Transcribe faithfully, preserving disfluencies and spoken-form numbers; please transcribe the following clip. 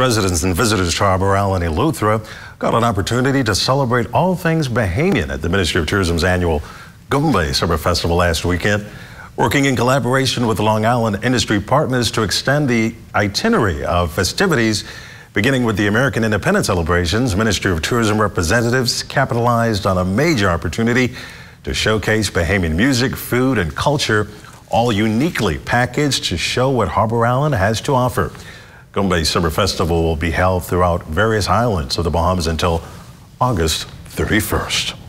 residents and visitors to Harbor Island and Eleuthera got an opportunity to celebrate all things Bahamian at the Ministry of Tourism's annual Goombay Summer Festival last weekend, working in collaboration with Long Island industry partners to extend the itinerary of festivities. Beginning with the American Independence celebrations, Ministry of Tourism representatives capitalized on a major opportunity to showcase Bahamian music, food, and culture, all uniquely packaged to show what Harbor Island has to offer. Goombay Summer Festival will be held throughout various islands of the Bahamas until August thirty-first.